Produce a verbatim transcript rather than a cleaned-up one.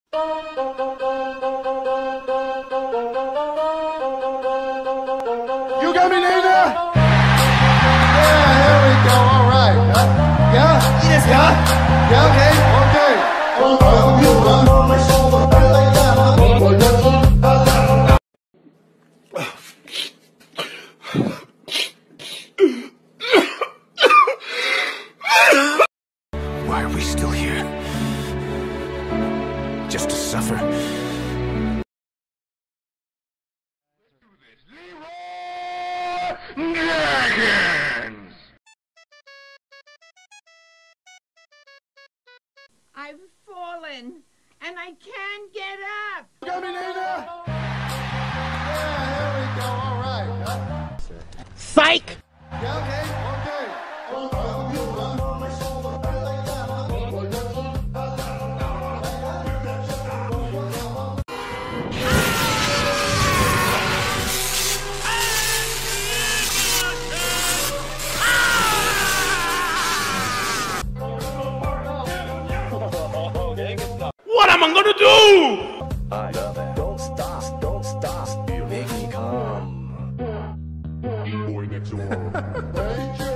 You got me, nigga? Yeah, here we go. All right. Uh, yeah? Yes, yeah? Yeah, okay, okay. Why are we still here? Just to suffer? Dragons! I've fallen, and I can't get up. You got me, nigga? Yeah, here we go. All right. Uh, Psych! yeah, okay, okay. What am I gonna do? I love it. Don't stop, don't stop. You make me come. Boy next door.